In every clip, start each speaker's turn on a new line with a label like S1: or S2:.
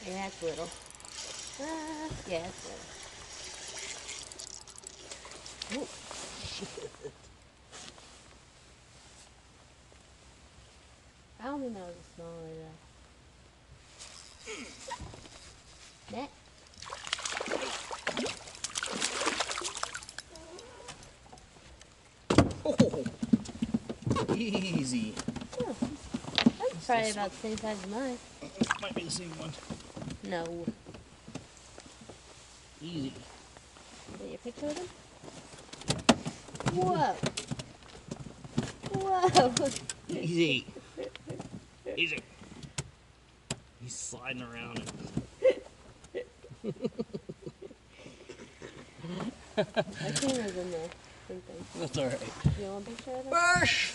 S1: Yeah, it's little. Yeah, it's little. Ooh. I only know the smaller though. That.
S2: Oh, easy.
S1: Oh, that's probably about the same size as mine.
S2: Might be the same one.
S1: No.
S2: Easy.
S1: Is that your picture of him? Whoa. Whoa.
S2: Easy. Easy. He's sliding around.
S1: My camera's in there. Same thing.
S2: That's alright.
S1: You want a picture of him?
S2: Bush!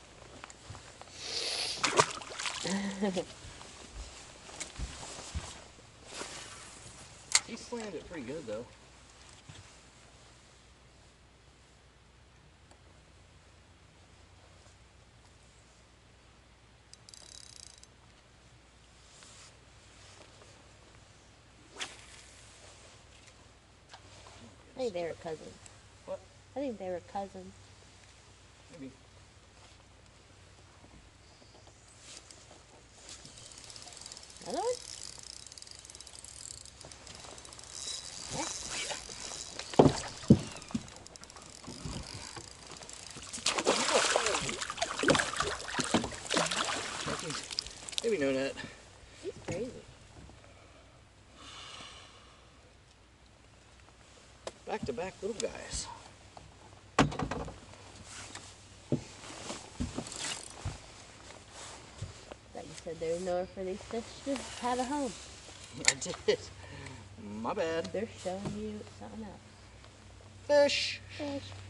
S2: He slammed it pretty good though.
S1: I think they were cousins.
S2: What?
S1: I think they were cousins.
S2: Maybe.
S1: Another one? Yeah.
S2: Maybe know that.
S1: He's crazy.
S2: Back to back little guys.
S1: Thought you said there was nowhere for these fish to have a home.
S2: I did. My bad.
S1: They're showing you something else.
S2: Fish.
S1: Fish.